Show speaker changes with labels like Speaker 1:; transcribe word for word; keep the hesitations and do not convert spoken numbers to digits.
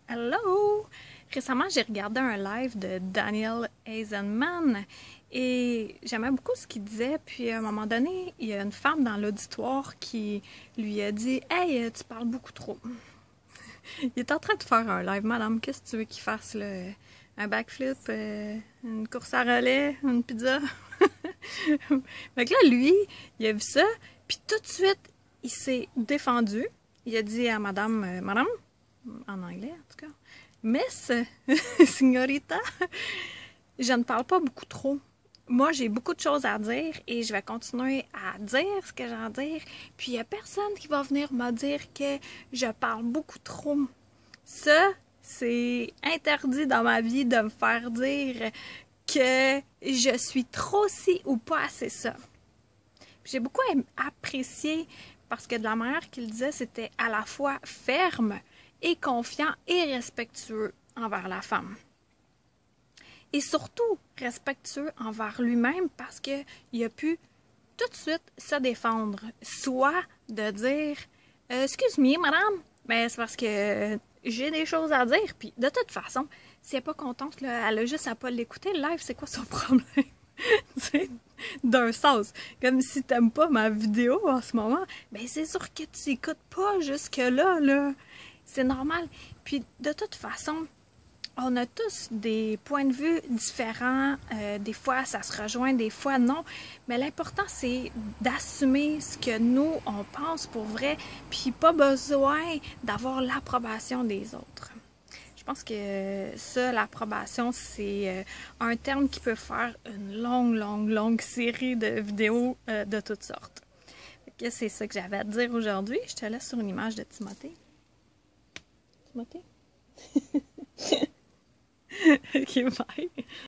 Speaker 1: Hello! Récemment, j'ai regardé un live de Daniel Eisenman et j'aimais beaucoup ce qu'il disait. Puis à un moment donné, il y a une femme dans l'auditoire qui lui a dit « Hey, tu parles beaucoup trop. » Il est en train de faire un live. Madame, qu'est-ce que tu veux qu'il fasse là? Un backflip, euh, une course à relais, une pizza? Fait que là, lui, il a vu ça, puis tout de suite, il s'est défendu. Il a dit à madame, euh, madame, en anglais en tout cas, Miss, signorita, je ne parle pas beaucoup trop. Moi, j'ai beaucoup de choses à dire et je vais continuer à dire ce que j'ai à dire. Puis il n'y a personne qui va venir me dire que je parle beaucoup trop. Ça, c'est interdit dans ma vie de me faire dire que je suis trop ci ou pas assez ça. J'ai beaucoup apprécié parce que de la manière qu'il disait, c'était à la fois ferme et confiant et respectueux envers la femme. Et surtout respectueux envers lui-même parce qu'il a pu tout de suite se défendre. Soit de dire euh, « Excuse-moi, madame, mais c'est parce que j'ai des choses à dire. » Puis de toute façon, si elle n'est pas contente, là, elle a juste à pas l'écouter. Le live, c'est quoi son problème? C'est d'un sens. Comme si t'aimes pas ma vidéo en ce moment, ben c'est sûr que tu écoutes pas jusque-là, là. C'est normal. Puis de toute façon, on a tous des points de vue différents. Euh, des fois, ça se rejoint, des fois, non. Mais l'important, c'est d'assumer ce que nous, on pense pour vrai, puis pas besoin d'avoir l'approbation des autres. Je pense que ça, l'approbation, c'est un terme qui peut faire une longue, longue, longue série de vidéos euh, de toutes sortes. C'est ça que j'avais à te dire aujourd'hui. Je te laisse sur une image de Timothée. Timothée? Ok, bye.